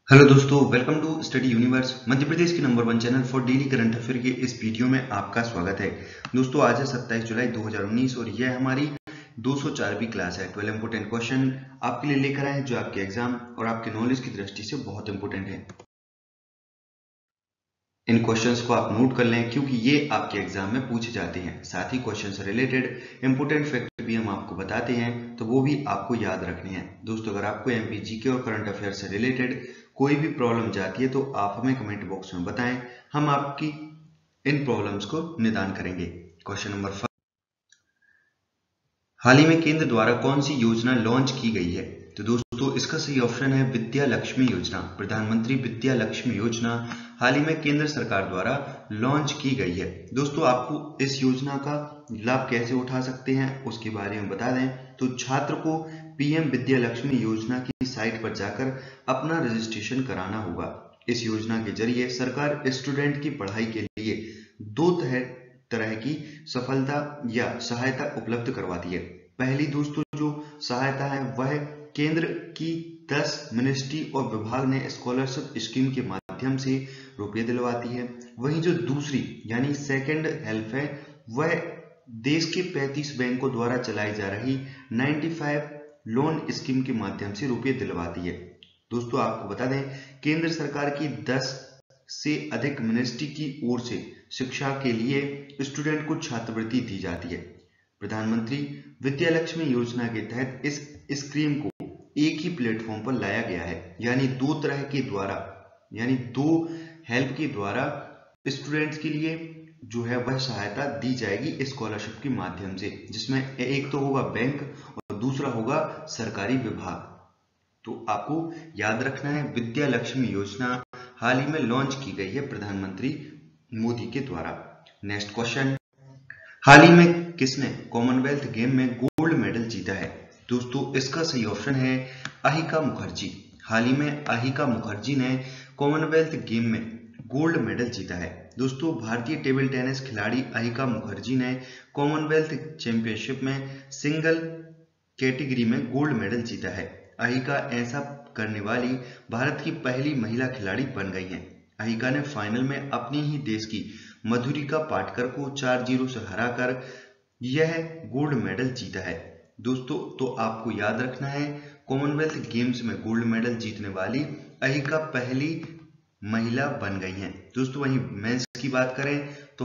Hello दोस्तों, welcome to Study Universe, Madhya Pradesh की number 1 channel for daily current affair के इस वीडियो में आपका स्वागत है। दोस्तों, आज है 27 जुलाई 2019 और यह हमारी 204वीं क्लास है। 12 इंपोर्टेंट क्वेश्चन आपके लिए लेकर आए हैं जो आपके एग्जाम और आपके नॉलेज की दृष्टि से बहुत इंपोर्टेंट है। इन क्वेश्चंस को आप नोट कर लें क्योंकि ये आपके एग्जाम में पूछे जाते हैं। साथ ही क्वेश्चन से रिलेटेड इंपोर्टेंट फैक्ट भी हम आपको बताते हैं, तो वो भी आपको याद रखने हैं। दोस्तों, अगर आपको एमपी जीके और करंट अफेयर से रिलेटेड कोई भी प्रॉब्लम जाती है तो आप हमें कमेंट बॉक्स में बताएं, हम आपकी इन प्रॉब्लम्स को निदान करेंगे। क्वेश्चन नंबर 1, हाल ही में केंद्र द्वारा कौन सी योजना लॉन्च की गई है? तो दोस्तों, इसका सही ऑप्शन है विद्या लक्ष्मी योजना। प्रधानमंत्री विद्या लक्ष्मी योजना हाल ही में केंद्र सरकार द्वारा लॉन्च की गई है। दोस्तों, आपको इस योजना का लाभ कैसे उठा सकते हैं उसके बारे में बता दें तो छात्र को पीएम विद्या लक्ष्मी योजना की साइट पर जाकर अपना रजिस्ट्रेशन कराना होगा। इस योजना के जरिए सरकार स्टूडेंट की पढ़ाई के लिए दो तरह की सफलता या सहायता उपलब्ध करवाती है। पहली दोस्तों जो सहायता है वह केंद्र की 10 मिनिस्ट्री और विभाग ने स्कॉलरशिप स्कीम के माध्यम से रुपये दिलवाती है। वहीं जो दूसरी यानी सेकंड हेल्प है वह देश के 35 बैंकों द्वारा चलाई जा रही 95 लोन स्कीम के माध्यम से रुपये दिलवाती है। दोस्तों, आपको बता दें केंद्र सरकार की 10 से अधिक मिनिस्ट्री की ओर से शिक्षा के लिए स्टूडेंट को छात्रवृत्ति दी जाती है। प्रधानमंत्री विद्या लक्ष्मी योजना के तहत इस स्कीम को एक ही प्लेटफॉर्म पर लाया गया है, यानी दो हेल्प के द्वारा स्टूडेंट्स के लिए जो है वह सहायता दी जाएगी स्कॉलरशिप के माध्यम से, जिसमें एक तो होगा बैंक और दूसरा होगा सरकारी विभाग। तो आपको याद रखना है विद्या लक्ष्मी योजना हाल ही में लॉन्च की गई है प्रधानमंत्री मोदी के द्वारा। नेक्स्ट क्वेश्चन, हाल ही में किसने कॉमनवेल्थ गेम में गोल्ड मेडल जीता है? दोस्तों, इसका सही ऑप्शन है अहिका मुखर्जी। हाल ही में अहिका मुखर्जी ने कॉमनवेल्थ गेम में गोल्ड मेडल जीता है। दोस्तों, भारतीय टेबल टेनिस खिलाड़ी अहिका मुखर्जी ने कॉमनवेल्थ चैंपियनशिप में सिंगल कैटेगरी में गोल्ड मेडल जीता है। अहिका ऐसा करने वाली भारत की पहली महिला खिलाड़ी बन गई हैं। अहिका ने फाइनल में अपनी ही देश की मधुरिका पाटकर को 4-0 से हराकर यह गोल्ड मेडल जीता है। दोस्तों, तो आपको याद रखना है कॉमनवेल्थ गेम्स में गोल्ड मेडल जीतने वाली अहिका पहली महिला बन गई हैं। दोस्तों, वहीं मेंस की बात करें तो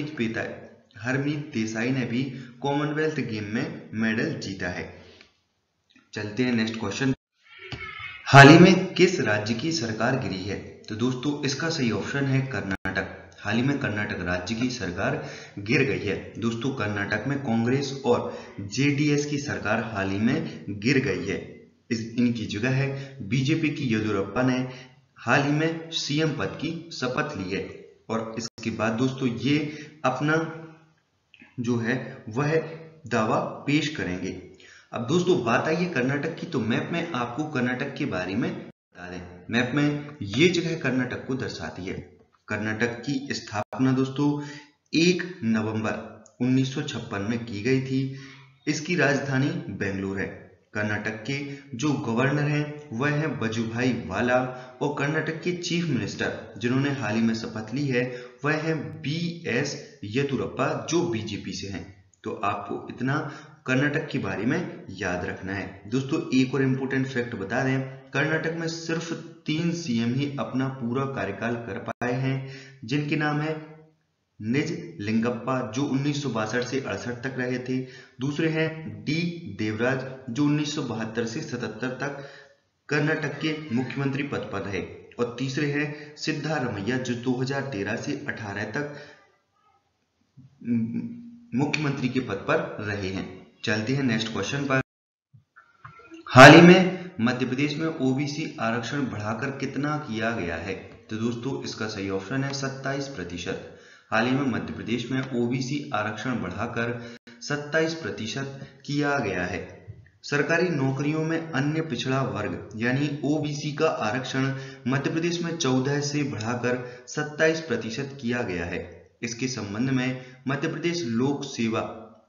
हरमीत देसाई ने भी कॉमनवेल्थ गेम में मेडल जीता है। चलते हैं नेक्स्ट क्वेश्चन, हाल ही में किस राज्य की सरकार गिरी है? तो दोस्तों, इसका सही ऑप्शन है कर्नाटक। हाल ही में कर्नाटक राज्य की सरकार गिर गई है। दोस्तों, कर्नाटक में कांग्रेस और जेडीएस की सरकार हाल ही में गिर गई है। इनकी जगह है बीजेपी की येदियुरप्पा ने हाल ही में सीएम पद की शपथ ली है और इसके बाद दोस्तों ये अपना जो है वह दावा पेश करेंगे। अब दोस्तों बात आई है कर्नाटक की, तो मैप में आपको कर्नाटक के बारे में बता दें। मैप में ये जगह कर्नाटक को दर्शाती है। कर्नाटक की स्थापना दोस्तों 1 नवंबर 1956 में की गई थी। इसकी राजधानी बेंगलुरु है। कर्नाटक के जो गवर्नर हैं वह हैं वजुभाई वाला और कर्नाटक के चीफ मिनिस्टर जिन्होंने हाल ही में शपथ ली है वह हैं BS येदियुरप्पा जो बीजेपी से हैं। तो आपको इतना कर्नाटक के बारे में याद रखना है। दोस्तों, एक और इम्पोर्टेंट फैक्ट बता दें, कर्नाटक में सिर्फ 3 सीएम ही अपना पूरा कार्यकाल कर पाए हैं, जिनके नाम है निज लिंगप्पा जो 1962 से 68 तक रहे थे। दूसरे हैं D देवराज जो 1972 से 77 तक कर्नाटक के मुख्यमंत्री पद पर रहे और तीसरे हैं सिद्धारमैया जो 2013 से 18 तक मुख्यमंत्री के पद पर रहे हैं। चलते हैं नेक्स्ट क्वेश्चन पर, हाल ही में मध्य प्रदेश में ओबीसी आरक्षण बढ़ाकर कितना किया गया है? तो दोस्तों, इसका सही ऑप्शन है 27%। हाल ही में मध्य प्रदेश में ओबीसी आरक्षण बढ़ाकर 27% किया गया है। सरकारी नौकरियों में अन्य पिछड़ा वर्ग यानी ओबीसी का आरक्षण मध्य प्रदेश में 14 से बढ़ाकर 27% किया गया है। इसके संबंध में मध्य प्रदेश लोक सेवा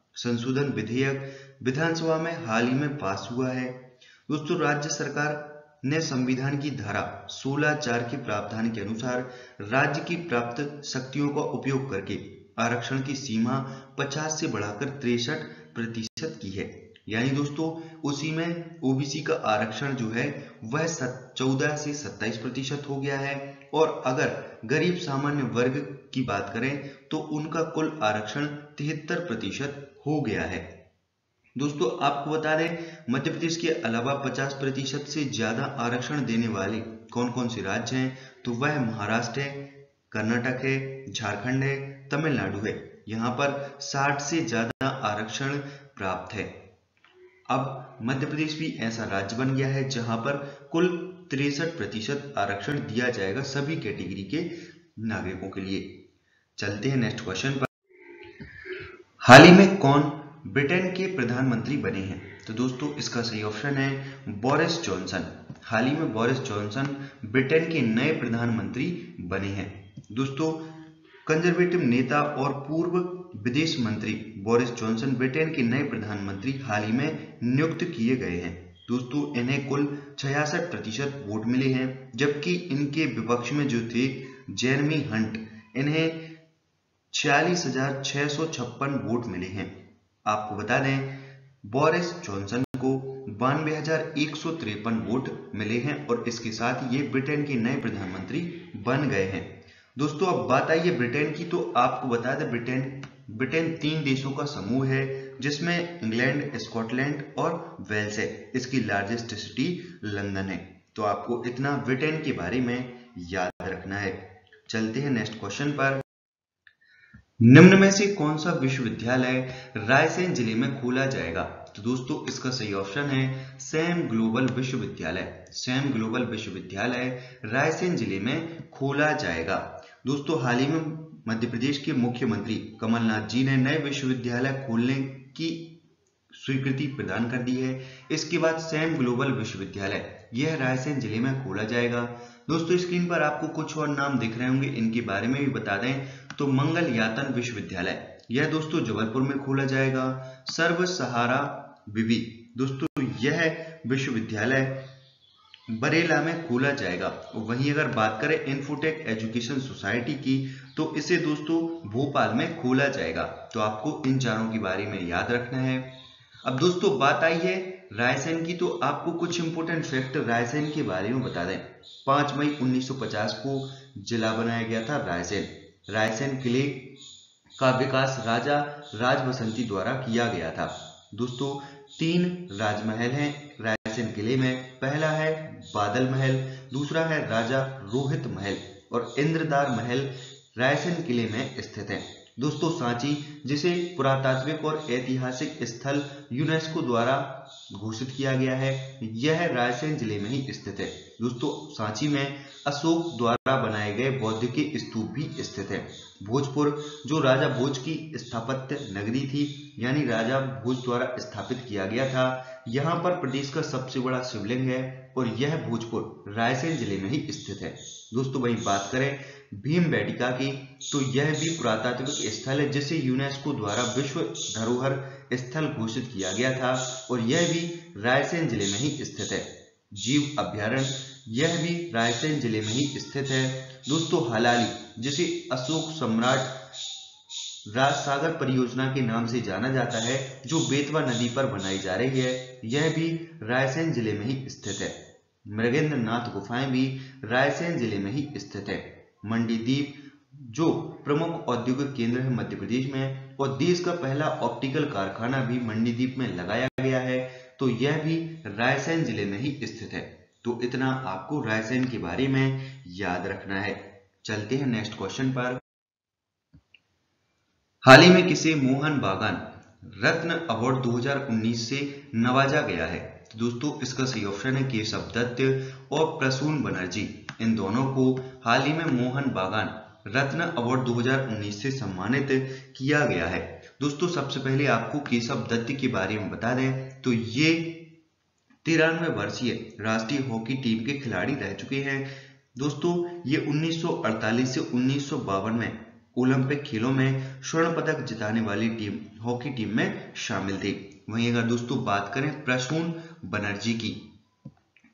संशोधन विधेयक विधानसभा में हाल ही में पास हुआ है। दोस्तों, राज्य सरकार ने संविधान की धारा 16(4) के प्रावधान के अनुसार राज्य की प्राप्त शक्तियों का उपयोग करके आरक्षण की सीमा 50 से बढ़ाकर 63% की है। यानी दोस्तों उसी में ओबीसी का आरक्षण जो है वह 14 से 27% हो गया है। और अगर गरीब सामान्य वर्ग की बात करें तो उनका कुल आरक्षण 73% हो गया है। दोस्तों आपको बता दें, मध्य प्रदेश के अलावा 50% से ज्यादा आरक्षण देने वाले कौन कौन से राज्य हैं, तो वह महाराष्ट्र है, कर्नाटक है, झारखंड है, तमिलनाडु है। यहाँ पर 60 से ज्यादा आरक्षण प्राप्त है। अब मध्य प्रदेश भी ऐसा राज्य बन गया है जहां पर कुल 63% आरक्षण दिया जाएगा सभी कैटेगरी के नागरिकों के लिए। चलते हैं नेक्स्ट क्वेश्चन पर। हाल ही में कौन ब्रिटेन के प्रधानमंत्री बने हैं? तो दोस्तों इसका सही ऑप्शन है बोरिस जॉनसन। हाल ही में बोरिस जॉनसन ब्रिटेन के नए प्रधानमंत्री बने हैं। दोस्तों कंजर्वेटिव नेता और पूर्व विदेश मंत्री बोरिस जॉनसन ब्रिटेन के नए प्रधानमंत्री हाल ही में नियुक्त किए गए हैं। दोस्तों इन्हें कुल 66% वोट मिले हैं, जबकि इनके विपक्ष में जो थे जेरेमी हंट, इन्हें 46,656 वोट मिले हैं। आपको बता दें बोरिस जॉनसन को 92,153 वोट मिले हैं और इसके साथ ये ब्रिटेन के नए प्रधानमंत्री बन गए हैं। दोस्तों अब बात आई है ब्रिटेन की, तो आपको बता दें ब्रिटेन 3 देशों का समूह है जिसमें इंग्लैंड, स्कॉटलैंड और वेल्स है। इसकी लार्जेस्ट सिटी लंदन है। तो आपको इतना ब्रिटेन के बारे में याद रखना है। चलते हैं नेक्स्ट क्वेश्चन पर। निम्न में से कौन सा विश्वविद्यालय रायसेन जिले में खोला जाएगा? तो दोस्तों इसका सही ऑप्शन है सैम ग्लोबल विश्वविद्यालय। सैम ग्लोबल विश्वविद्यालय रायसेन जिले में खोला जाएगा। दोस्तों हाल ही में मध्य प्रदेश के मुख्यमंत्री कमलनाथ जी ने नए विश्वविद्यालय खोलने की स्वीकृति प्रदान कर दी है। इसके बाद सैम ग्लोबल विश्वविद्यालय यह रायसेन जिले में खोला जाएगा। दोस्तों स्क्रीन पर आपको कुछ और नाम दिख रहे होंगे, इनके बारे में भी बता दें तो मंगल यातन विश्वविद्यालय यह दोस्तों जबलपुर में खोला जाएगा। सर्व सहारा विवि दोस्तों यह विश्वविद्यालय बरेला में खोला जाएगा। वहीं अगर बात करें इन्फोटेक एजुकेशन सोसाइटी की तो इसे दोस्तों भोपाल में खोला जाएगा। तो आपको इन चारों के बारे में याद रखना है। अब दोस्तों बात आई है रायसेन की, तो आपको कुछ इंपोर्टेंट फैक्ट रायसेन के बारे में बता दें। 5 मई 1950 को जिला बनाया गया था रायसेन। रायसेन किले का विकास राजा राजबसंती द्वारा किया गया था। दोस्तों 3 राजमहल हैं रायसेन किले में। पहला है बादल महल, दूसरा है राजा रोहित महल और इंद्रदार महल रायसेन किले में स्थित है। दोस्तों सांची जिसे पुरातात्विक और ऐतिहासिक स्थल यूनेस्को द्वारा घोषित किया गया है, यह रायसेन जिले में ही स्थित है। दोस्तों सांची में अशोक द्वारा बनाए गए बौद्ध के स्तूप भी स्थित है। भोजपुर जो राजा भोज की स्थापत्य नगरी थी, यानी राजा भोज द्वारा स्थापित किया गया था। यहाँ पर प्रदेश का सबसे बड़ा शिवलिंग है और यह भोजपुर रायसेन जिले में ही स्थित है। दोस्तों वही बात करें भीमबेटका की, तो यह भी पुरातात्विक स्थल है जिसे यूनेस्को द्वारा विश्व धरोहर स्थल घोषित किया गया था और यह भी रायसेन जिले में ही स्थित है। जीव अभ्यारण्य यह भी रायसेन जिले में ही स्थित है। दोस्तों हलाली जिसे अशोक सम्राट राज सागर परियोजना के नाम से जाना जाता है, जो बेतवा नदी पर बनाई जा रही है, यह भी रायसेन जिले में ही स्थित है। मृगेंद्र नाथ गुफाएं भी रायसेन जिले में ही स्थित है। मंडीदीप जो प्रमुख औद्योगिक केंद्र है मध्य प्रदेश में और देश का पहला ऑप्टिकल कारखाना भी मंडीदीप में लगाया गया है, तो यह भी रायसेन जिले में ही स्थित है। तो इतना आपको रायसेन के बारे में याद रखना है। चलते हैं नेक्स्ट क्वेश्चन पर। हाल ही में किसे मोहन बागान रत्न अवार्ड 2019 से नवाजा गया है? तो दोस्तों इसका सही ऑप्शन है केशव दत्त और प्रसून बनर्जी। इन दोनों को हाल ही में मोहन बागान रत्न अवार्ड 2019 से सम्मानित किया गया है। दोस्तों सबसे पहले आपको केशव दत्त के बारे में बता दें तो ये 93 वर्षीय राष्ट्रीय हॉकी टीम के खिलाड़ी रह चुके हैं। दोस्तों ये 1948 से 1952 में ओलंपिक खेलों में स्वर्ण पदक जिताने वाली टीम हॉकी टीम में शामिल थे। वहीं अगर दोस्तों बात करें प्रसून बनर्जी की,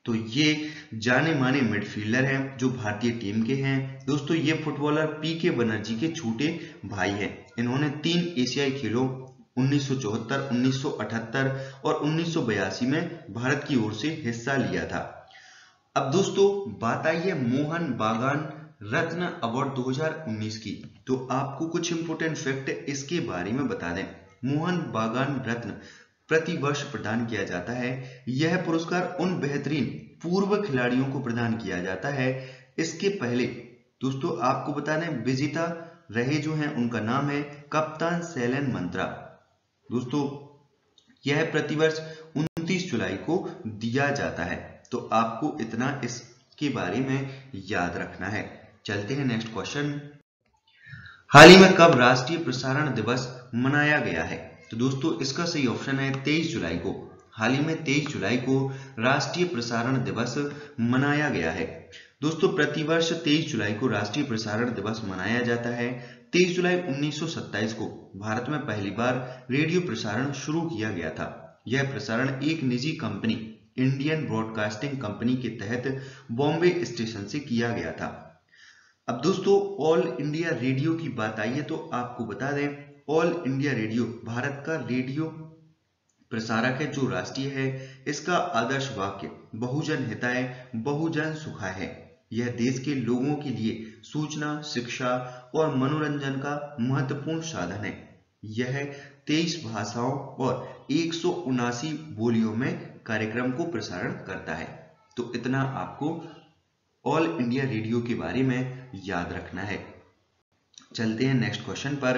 तो ये जाने माने मिडफील्डर हैं जो भारतीय टीम के हैं। दोस्तों ये फुटबॉलर पीके बनर्जी के छोटे भाई हैं। इन्होंने 3 एशियाई खेलों 1974, 1978 और 1982 में भारत की ओर से हिस्सा लिया था। अब दोस्तों बात आई है मोहन बागान रत्न अवार्ड 2019 की। तो आपको कुछ इंपोर्टेंट फैक्ट इसके बारे में बता दें। मोहन बागान रत्न प्रतिवर्ष प्रदान किया जाता है। यह पुरस्कार उन बेहतरीन पूर्व खिलाड़ियों को प्रदान किया जाता है। इसके पहले दोस्तों आपको बता दें विजेता रहे जो हैं उनका नाम है कप्तान शैलेन मंत्रा। दोस्तों यह प्रतिवर्ष 29 जुलाई को दिया जाता है। तो आपको इतना इसके बारे में याद रखना है। चलते हैं नेक्स्ट क्वेश्चन। हाल ही में कब राष्ट्रीय प्रसारण दिवस मनाया गया है? तो दोस्तों इसका सही ऑप्शन है 23 जुलाई को। हाल ही में 23 जुलाई को राष्ट्रीय प्रसारण दिवस मनाया गया है। दोस्तों प्रतिवर्ष 23 जुलाई को राष्ट्रीय प्रसारण दिवस मनाया जाता है। 23 जुलाई 1927 को भारत में पहली बार रेडियो प्रसारण शुरू किया गया था। यह प्रसारण एक निजी कंपनी इंडियन ब्रॉडकास्टिंग कंपनी के तहत बॉम्बे स्टेशन से किया गया था। अब दोस्तों ऑल इंडिया रेडियो की बात आई है तो आपको बता दें ऑल इंडिया रेडियो भारत का रेडियो प्रसारक है जो राष्ट्रीय है। इसका आदर्श वाक्य बहुजन हिताय बहुजन सुखाय है। यह देश के लोगों के लिए सूचना, शिक्षा और मनोरंजन का महत्वपूर्ण साधन है। यह 23 भाषाओं और 179 बोलियों में कार्यक्रम को प्रसारण करता है। तो इतना आपको ऑल इंडिया रेडियो के बारे में याद रखना है। चलते हैं नेक्स्ट क्वेश्चन पर।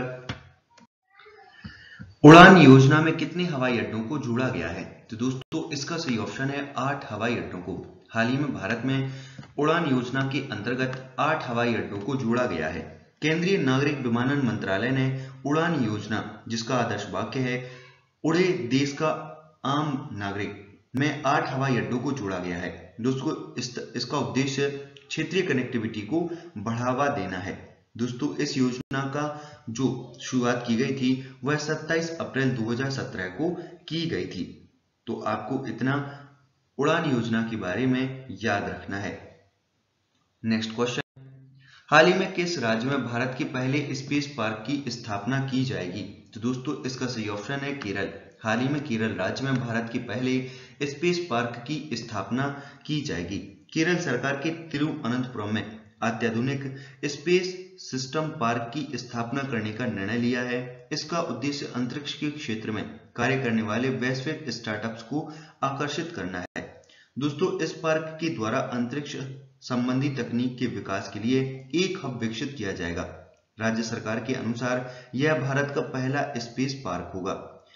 उड़ान योजना में कितने हवाई अड्डों को जोड़ा गया है? तो दोस्तों इसका सही ऑप्शन है 8 हवाई अड्डों को। हाल ही में भारत में उड़ान योजना के अंतर्गत 8 हवाई अड्डों को जोड़ा गया है। केंद्रीय नागरिक विमानन मंत्रालय ने उड़ान योजना जिसका आदर्श वाक्य है उड़े देश का आम नागरिक में 8 हवाई अड्डों को जोड़ा गया है। दोस्तों इसका उद्देश्य क्षेत्रीय कनेक्टिविटी को बढ़ावा देना है। दोस्तों इस योजना का जो शुरुआत की गई थी वह 27 अप्रैल 2017 को की गई थी। तो आपको इतना उड़ान योजना के बारे में याद रखना है। Next question. हाल ही में किस राज्य में भारत के पहले स्पेस पार्क की स्थापना की जाएगी? तो दोस्तों इसका सही ऑप्शन है केरल। हाल ही में केरल राज्य में भारत के पहले स्पेस पार्क की स्थापना की जाएगी। केरल सरकार के तिरुवनंतपुरम में अत्याधुनिक स्पेस सिस्टम पार्क की स्थापना करने का निर्णय लिया है। इसका उद्देश्य अंतरिक्ष के क्षेत्र में कार्य करने वाले वैश्विक स्टार्टअप्स को आकर्षित करना है। दोस्तों इस पार्क के द्वारा अंतरिक्ष संबंधी तकनीक के विकास के लिए एक हब विकसित किया जाएगा। राज्य सरकार के अनुसार यह भारत का पहला स्पेस पार्क होगा।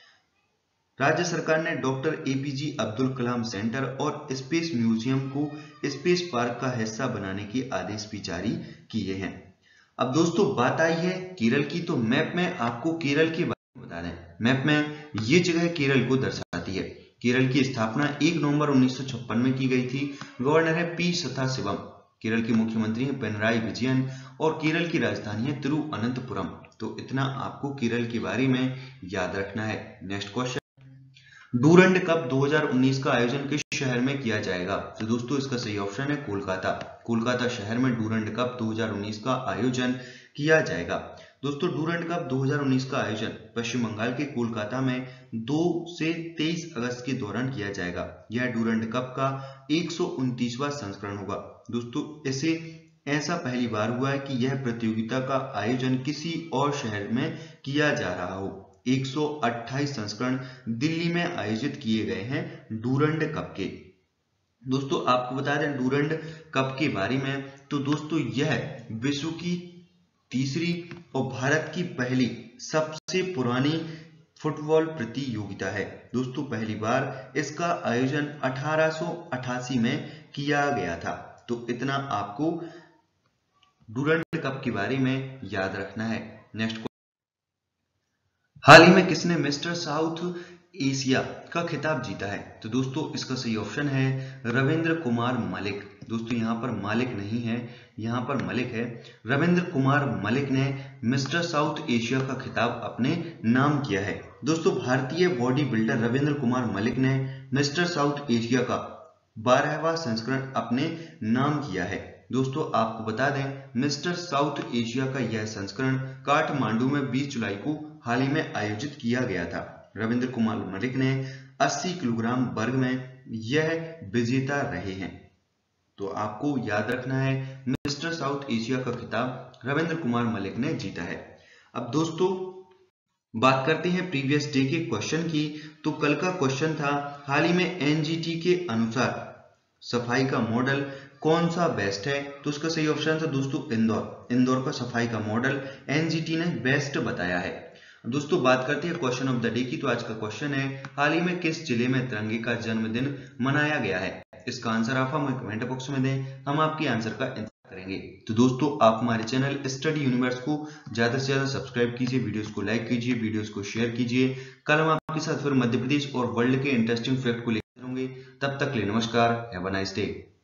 राज्य सरकार ने doctor APJ Abdul Kalam centre और स्पेस म्यूजियम को स्पेस पार्क का हिस्सा बनाने के आदेश भी जारी किए हैं। अब दोस्तों बात आई है केरल की। तो मैप में आपको केरल के बारे में बता दें। मैप में ये जगह केरल को दर्शाती है। केरल की स्थापना 1 नवंबर 1956 में की गई थी। गवर्नर है पी सदाशिवम। केरल के मुख्यमंत्री हैं पिनराई विजयन और केरल की राजधानी है तिरुवनंतपुरम। तो इतना आपको केरल के बारे में याद रखना है। Next question. डूरंड कप 2019 का आयोजन किस शहर में किया जाएगा? तो दोस्तों इसका सही ऑप्शन है कोलकाता। कोलकाता शहर में डूरंड कप 2019 का आयोजन किया जाएगा। दोस्तों डूरंड कप 2019 का आयोजन पश्चिम बंगाल के कोलकाता में 2 से 23 अगस्त के दौरान किया जाएगा। यह डूरंड कप का 129वां संस्करण होगा। दोस्तों ऐसा पहली बार हुआ है कि यह प्रतियोगिता का आयोजन किसी और शहर में किया जा रहा हो। 128 संस्करण दिल्ली में आयोजित किए गए हैं डूरंड कप के। दोस्तों आपको बता दें डूरंड कप के बारे में। तो दोस्तों यह विश्व की तीसरी और भारत की पहली सबसे पुरानी फुटबॉल प्रतियोगिता है। दोस्तों पहली बार इसका आयोजन 1888 में किया गया था। तो इतना आपको डूरंड कप के बारे में याद रखना है। नेक्स्ट। हाल ही में किसने मिस्टर साउथ एशिया का खिताब जीता है? तो दोस्तों इसका सही ऑप्शन है रविंद्र कुमार मलिक। दोस्तों यहाँ पर मालिक नहीं है, यहाँ पर मलिक है। रविंद्र कुमार मलिक ने मिस्टर साउथ एशिया का खिताब अपने नाम किया है। दोस्तों भारतीय बॉडी बिल्डर रविंद्र कुमार मलिक ने मिस्टर साउथ एशिया का 12वां संस्करण अपने नाम किया है। दोस्तों आपको बता दें, मिस्टर साउथ एशिया का यह संस्करण काठमांडू में 20 जुलाई को हाल ही में आयोजित किया गया था। रविंद्र कुमार मलिक ने 80 किलोग्राम वर्ग में यह विजेता रहे हैं। तो आपको याद रखना है, मिस्टर साउथ एशिया का खिताब रविंद्र कुमार मलिक ने जीता है। अब दोस्तों बात करते हैं प्रीवियस डे के क्वेश्चन की। तो कल का क्वेश्चन था, हाल ही में एनजीटी के अनुसार सफाई का मॉडल कौन सा बेस्ट है? तो उसका सही ऑप्शन था दोस्तों इंदौर का सफाई का मॉडल एनजीटी ने बेस्ट बताया है। दोस्तों बात करते हैं क्वेश्चन ऑफ द डे की। तो आज का क्वेश्चन है, हाल ही में किस जिले में तिरंगे का जन्मदिन मनाया गया है? इसका आंसर आप हमें कमेंट बॉक्स में दें, हम आपके आंसर का इंतजार करेंगे। तो दोस्तों आप हमारे चैनल स्टडी यूनिवर्स को ज्यादा से ज्यादा सब्सक्राइब कीजिए, वीडियोस को लाइक कीजिए, वीडियोस को शेयर कीजिए। कल हम आपके साथ फिर मध्य प्रदेश और वर्ल्ड के इंटरेस्टिंग फैक्ट को लेकर होंगे। तब तक के लिए नमस्कार, हैव अ नाइस डे।